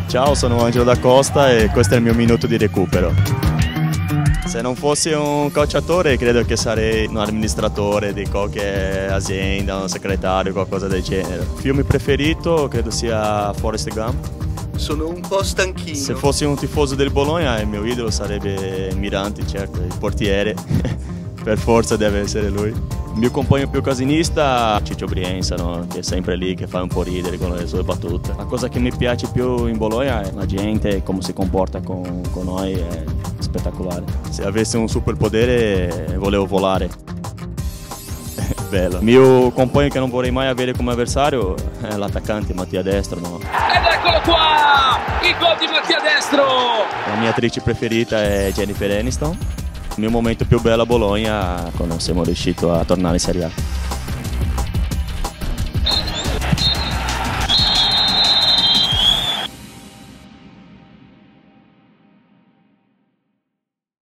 Ciao, sono Angelo Da Costa e questo è il mio minuto di recupero. Se non fossi un calciatore credo che sarei un amministratore di qualche azienda, un segretario, qualcosa del genere. Il film preferito credo sia Forrest Gump. Sono un po' stanchino. Se fossi un tifoso del Bologna il mio idolo sarebbe Miranti, certo, il portiere. Per forza deve essere lui. Il mio compagno più casinista, Ciccio Brienza, no? Che è sempre lì, che fa un po' ridere con le sue battute. La cosa che mi piace più in Bologna è la gente, come si comporta con noi, è spettacolare. Se avessi un superpotere volevo volare. Bello. Il mio compagno che non vorrei mai avere come avversario è l'attaccante Mattia Destro, no? Ed eccolo qua! Il gol di Mattia Destro! La mia attrice preferita è Jennifer Aniston. Il mio momento più bello a Bologna quando siamo riusciti a tornare in Serie A.